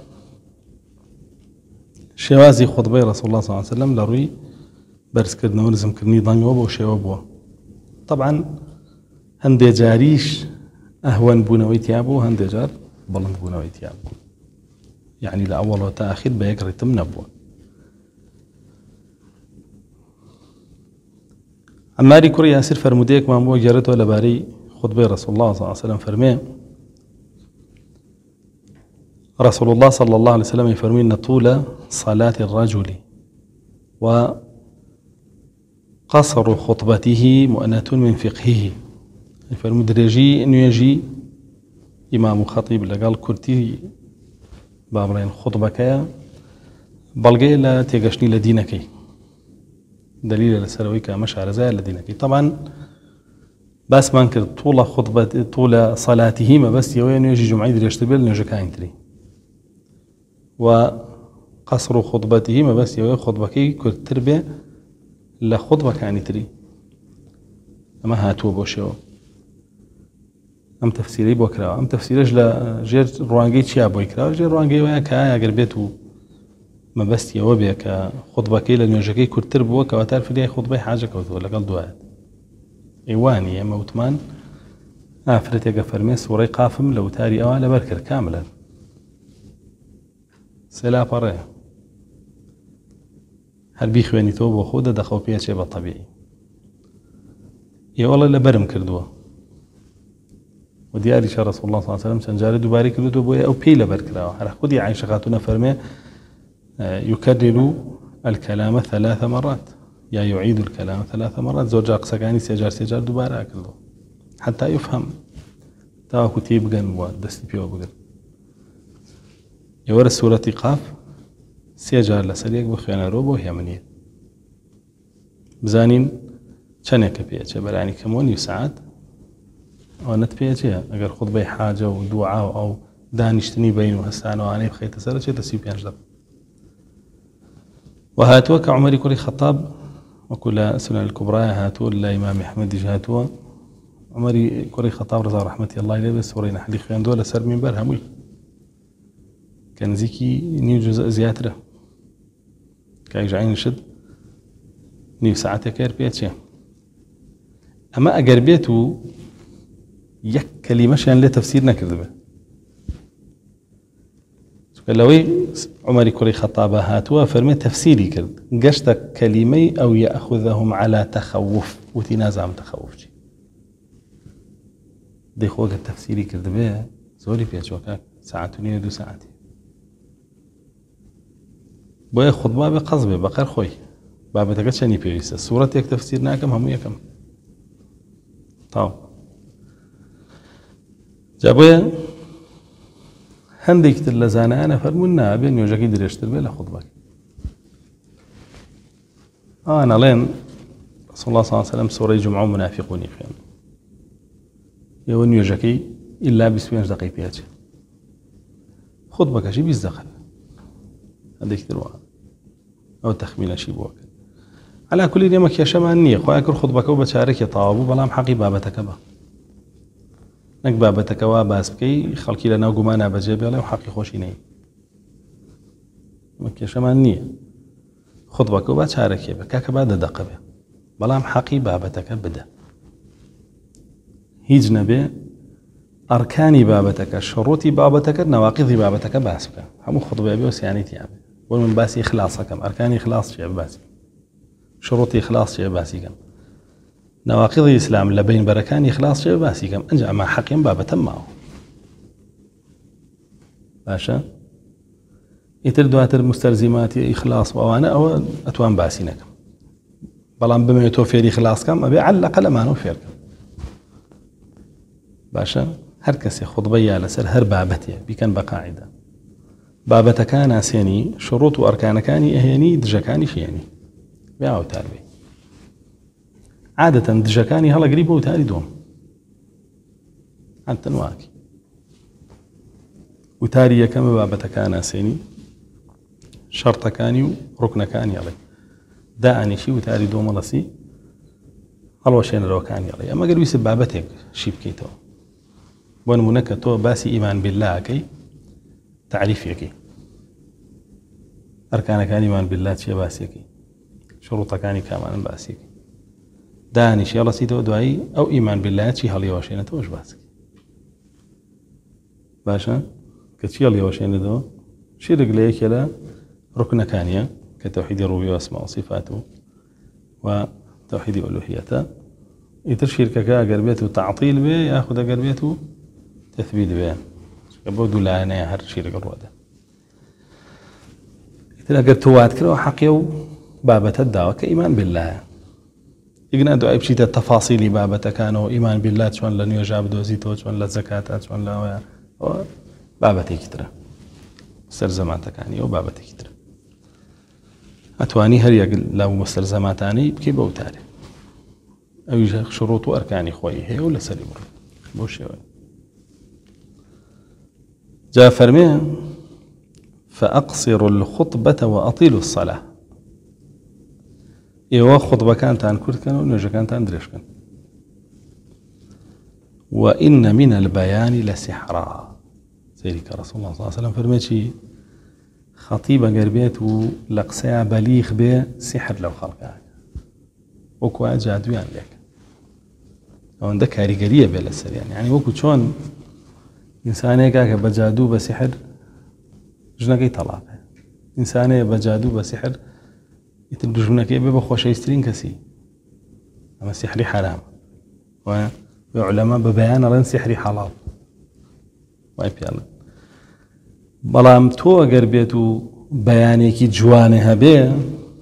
شێوازی خودبەی ڕەسوڵ الله صلی الله علیه وسلم لە ڕووی بەرزکردنەوە نزمکردنی دەنگەوە بۆ شێوە بووە طبعا هەندێک جاریش ئەهوەن بوونەوەی تیا بوو هەندێک جار بەڵند بوونەوەی تیا بوو یعنی لە ئەوڵەوە تا ئاخیر بە یەک ڕیتم نەبووە عەماری کوڕی یاسر فەرموودەیەکمان بۆ گێڕێتەوە لەبارەی خودبەی ڕەسوڵ الله صلی الله علیه وسلم فەرمێ رسول الله صلى الله عليه وسلم يفرمي أن طول صلاة الرجل وقصر خطبته مؤنة من فقهه يفرمي درجي أنه يجي إمام خطيب لقال كرتي بابرين خطبك بلغي لا تيقشني لدينك دليل لسرويك مشعر زي لدينك طبعا بس ما انكر طول خطبة طول صلاته ما بس يوين يجي جمعي دري يشتبل نجي كاينتري وقصر خطبته ما بس يوين خطبكي كتر به لخطبة كاني تري أما هاتوا بوشيو أم تفسيري بوكرا أم تفسيرش لا جير روانجي تشيا بوكرا جير روانجي ويا كايا قربيتو ما بس يوبيا كخطبكي لنيوجكي كتر بو كواتار في خطبة حاجة كوتو ولا قال دوات إيواني يا موتمان آفرت يا فرمي سوري قافم لو تاري أولا بركر كاملا سلا بري هل بيخواني توب وخودة دخو بيها شيء بالطبيعي يا والله لبرم كردوه ودياري شا رسول الله صلى الله عليه وسلم سنجاري دوباري كردوه بويا أو بي لبركراوه هل خودي عايشة خاتونا فرمي يكرر الكلام ثلاث مرات يا يعيد الكلام ثلاث مرات زۆر جار قسەکانی سێجار سێجار دووبارە کردەوە حتى يفهم تاوەکو تێی بگەن وە دەستی پێوە بگرن. ئێوەرە سوورەتی قاف سێجار لەسەر یەک بخوێنەرەوە بۆ هێمنیە بزانین چەندێکە پێچێ بەرانی کەمەوە نیو سەعات ئەوەنەت پێچێ ئەگەر خوتبەی حاجە و دوعا و ئەو دانیشتنی بین و هەستانەوانەی بخەیتە سەر چێتە سی و پێنج دەقیقە. وهاتووە کە عومەری کوڕی خەتاب وەکو لە سنن الكوبرای هاتووە لە ئیمامی ئەحمەدیش هاتووە عومەری کوڕی خەتاب ڕەزا ڕەحمەتی ئەڵڵای لێ بێ سوورەی نەحلی خوێندووە لەسەر مینبەر هەمووی کە نزیکی نیو جوزە زیاترە کاکژعین شت نیو سەعاتێکەر پێچێ. ئەمە ئەگەر بێت و یەک کەلیمەشیان لێ تەفسیر نەکردبێ لەوەی عومەری کوڕی خەتاب هاتووە فەرمێ تەفسیری کرد گەشتە کەلیمەی ئەو یەأخوذەهم عەلا تەخەوف وتی نازانم تەخەوف چی دەیخۆ گە تەفسیری کردبێ زۆری پێچووە کاک سەعات و نیوە دوو سەعاتی بۆیە خوتبا بێ قەز بێ بەقەر خۆی بابەتەکە چەندی پێویستە سوورەتێک تەفسیر ناکەم هەموو یەکەم تاو جا بۆیە هەندێکتر لە زانایانە فەرموون نابێ نوێژەکەی درێژتر بێ لە خوتبەکە ئەوان ئەڵێن رەسوڵ الله صلی الله علیه و سلم سوورەی جومعە و منافقونی خوێن ئێوە نوێژەکەی ئیلا بیست و پێنج دەقەی پێچێ خوتبەکەشی بیست دەقە هەندێکتر وایە ئەو تەخمینەشی بووە کرد. عەلا کولی ئێمە کێشەمان نییە خۆیان کرد خوتبەکە و بە چارەکێ تەواو بوو بەڵام حەقی بابەتەکە بە نەک بابەتەکەوا باس بکەی خەڵکی لە ناو گومانە بەجێ بێڵێ و حەقی خۆشی نەی ئەمە کێشەمان نییە خوتبەکە و با چارەکێ بە کاکە با دەدەقە بێ بەڵام حەقی بابەتەکە بدە هیچ نەبێ ئەرکانی بابەتەکە شڕوتی بابەتەکە نەواقیضی بابەتەکە باس بکە هەموو خوتبە بێ و سیانی تیا بێ بۆ من باسی ئیخلاسەکەم ئەرکانی ئیخلاس چیە باسی شڕوتی ئیخلاس چیە باسی کەم نەواقیضی ئیسلام لە بینبەرەکانی ئیخلاس چیە باسی کەم ئەنجا ئەمە حەقیم بابەتەم ماوە باشە ئیتر دواتر مستەلزیماتی ئیخلاس و ئەوانە ئەوە ئەتوان باسی نەکەم بەڵام بمەوێت تۆ فێری ئیخلاسکەم ئەبێ عەلەقە لەمانەوە فێرکەم باشە هەر کەسێ خوتبەی یا لەسەر هەر بابەتێ بیکەن بە قاعیدە بابەتەکان ناسێنی شروط و ئەرکانەکانی ئەهێنی دژەکانی شێنی بێ ئاوتار بێ عادەتەن دژەکانی هەڵەگری بۆ وتاری دۆم عادەتەن واکی وتاری یەکەمە بابەتەکان ناسێنی شەرتەکانی و ڕوکنەکانی هەڵێ دائانیشی وتاری دۆمەڵەسی هەڵوەشێنەرەوەکانی هەڵێ ئەمە گەر ویست بابەتێک شی بکەیتەوە بۆ نمونە کە تۆ باسی ئیمان بالله ئەکەی تعریفێکی ئەرکانەکانی ئیمان بالله چیە باسیەکەی شروطەکانی کامانن باسیەکەی دانیشی هەڵەسیتەوە دوایی ئەو ئیمان بالله چی هەڵیەوەشێنێتەوەش باسەکەی باشە کە چی هەڵیەوەشێنێتەوە شیرک لە یەکێ لە ڕوکنەکانیە کە تەوحیدی ڕوبیە و ئەسما و صیفات و تەوحیدی ئولوهیەتە ئیتر شیرکەکە ئەگەر بێت و تەعتیل بێ یاخود ئەگەر بێت و تەثبیت بێ بۆ دوو لایەنەیە هەر شیرەکە ڕوەدە ئیتر ئەگەر تۆ وات کردەوە حەقێ و بابەتەت داوە کە ئیمان باللهە ئیگنا دوای بچیتە تەفاسیلی بابەتەکانەوە ئیمان بالله چۆن لە نوێژا بدۆزیتەوە چۆن لە زەکاتە چۆن لەوەیە بابەتێکی ترە سەرزەماتەکانی ئەو بابەتێکی ترە ئەتوانی هەر یەک لەو سەرزەماتانەی بکەی بە وتارێ ئەویش شروط و ئەرکانی خۆی هەیە و لەسەری بڕ بۆ شێوە جا فەرمێ فأقصروا الخطبة وأطيلوا الصلاة ئێوە خوتبەکانتان کورتکەن و نوێژەکانتان درێژکەن وإن من البيان لسحرا سيري كرسول الله صلى الله عليه وسلم فرميتي خطيب ئەگەر بێت و لە قسەیە بەلیغ بێ سحر لەو خەڵکە وەکو جادویان لێک ئەوەندە کاریگەریە بێ لەسەریان یعنی وەکو چۆن ئینسانێکا کە بە جادوو بە سحر ژنەکەی تەڵاقێ ئینسانەیە بە جادوو بە سحر ئیتر دژمنەکەی بێ بە خۆشەویستترین کەسی ئەمە سحری حرامە وایە بە عولەما بە بەیان ئەڵێن سحری حەڵاڵ وای پێڵێن بەڵام تۆ ئەگەر بێت و بەیانێکی جوانێ هەبێ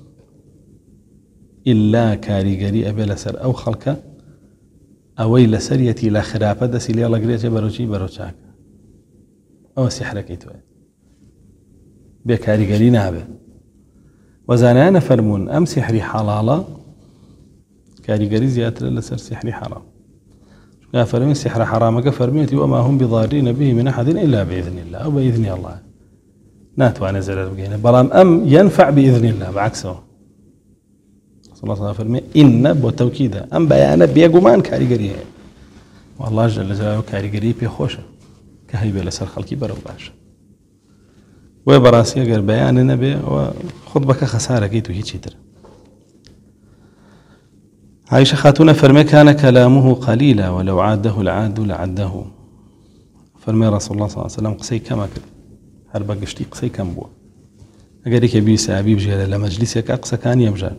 إلا كاريغري أبي لسر أو خلق أوي لسريتي لا خرافة دسي لي الله قريتي بروجي بروجاك أو سحرك يتوي بكاريغري نابه وزانانا فرمون أم سحري حلالة كاريغري زيادة لسر سحري حرام لا فرمي السحر حرام كفرميتي وما هم بضارين به من أحد إلا بإذن الله أو بإذن الله ناتوا أنا زلت بقينا بلام أم ينفع بإذن الله بعكسه صلى الله عليه وسلم فرمي إن بتوكيد أم بيانا بيجومان كاريجريه والله جل جلاله كاريجري بيخوشه كهيبة لسر خلقي بروباش وبراسي أجر بيان نبي وخطبك خسارة جيتو هيك شتر عائشة خاتون فرمي كان كلامه قليلا ولو عاده العاد لعده فرمي رسول الله صلى الله عليه وسلم قسي كما كده هل بقشتي قسي كم بو أجريك بيس أبي بجهل لمجلسك أقصى كان يمجال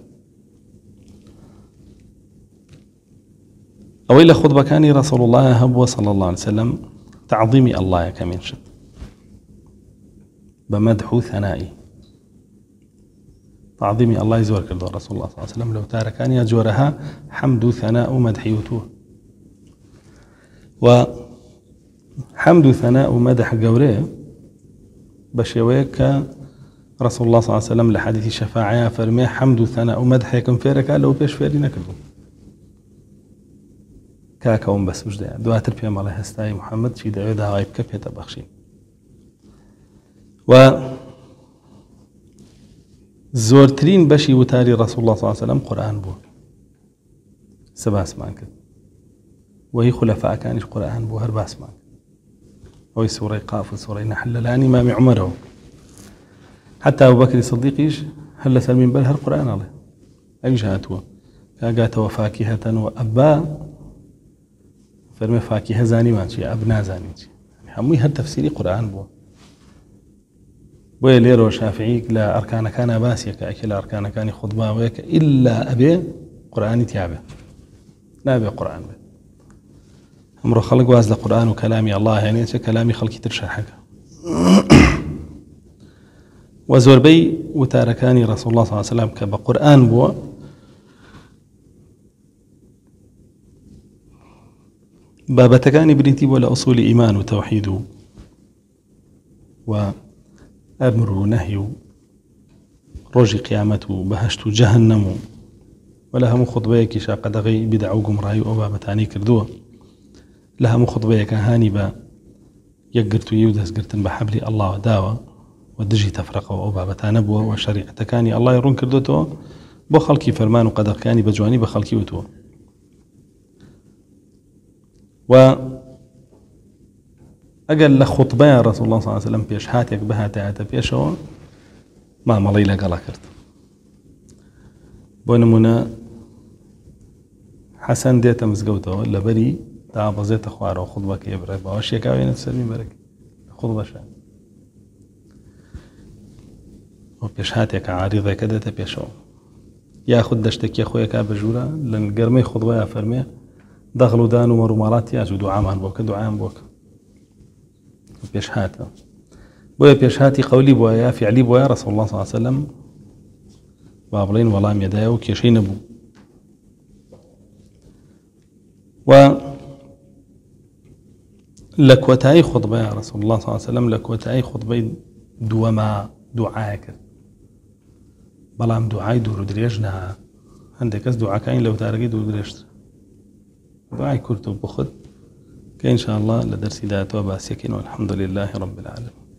أويل خطبة كان رسول الله هبوة صلى الله عليه وسلم تعظيمي الله كمين شد بمدح ثنائي تعظيمي الله يزور كردو رسول الله صلى الله عليه وسلم لو تاركان يجورها حمد ثناء مدح وتوه وحمد ثناء مدح قوريه بشيويك رسول الله صلى الله عليه وسلم لحديث شفاعة فرمي حمد ثناء مدح يكن فيرك لو بيش فيري نكردو كاكاون بس مش ده دواتر بيام الله هستاي محمد شي دعوه ده غايب كيف يتبخشين و زورترين بشي وتاري رسول الله صلى الله عليه وسلم قرآن بو سبع اسمان كده وهي خلفاء كانش قرآن بو هربع اسمان وهي سورة قاف وسورة نحل لاني ما عمره حتى أبو بكر الصديق إيش هل سلمين بل هر قرآن الله أي جهاته كاقات وفاكهة وأبا فرمي فاكهة زاني مانشي أبنا زاني يعني همي هر تفسيري قرآن بو بوي ليرو شافعي لا أركان كان باسيك كأكل أركان كان خطبة ويك إلا أبي قرآن تيابه لا أبي قرآن به أمر خلق وازل قرآن وكلامي الله يعني كلامي خلقي ترشحك وزور بي وتاركاني رسول الله صلى الله عليه وسلم كبقرآن بو بابتكاني بريتي ولا أصول إيمان وتوحيد وأمر ونهي رجي قيامته بهشت جهنم ولا هم خطبيك شاق دغي بدعوكم رأي وبابتاني كردوه لها مخطبيك هاني با يقرت يودس قرتن بحبلي الله داوى ودجي تفرقه وأبابتان نبوه وشريعة كاني الله يرون كردوته بخلقي فرمان وقدر كاني بجواني بخلقي وتوه و أقل لخطبة رسول الله صلى الله عليه وسلم بيش هاتيك بها تعاتى بيشو ما مالي لقلا كرت بونمونا حسن ديتا مزقوته لبري تعب زيت أخواره وخطبة كيبرا باوش يكاوين تسلمي برك خطبة شان وبيش هاتيك عارضة كده تبيشو ياخد دشتك يا أخويا كابجورا لأن قرمي خطبة فرمي دخلوا دانو مرمارات ياجو دعاء من بوك دعاء بوك بيش هاتا بويا بيش هاتي قولي بويا فعلي بويا رسول الله صلى الله عليه وسلم بابلين والله ميدايو كيشي نبو و لكوتاي خطبة يا رسول الله صلى الله عليه وسلم لكوتاي خطبة دوما دعاءك بلام دعاء دور دريجنا عندك اس دعاء كاين لو تارقي دور دريجت دعاء كرتب بخد كإن شاء الله لدرس ذات وباسيكين والحمد لله رب العالمين.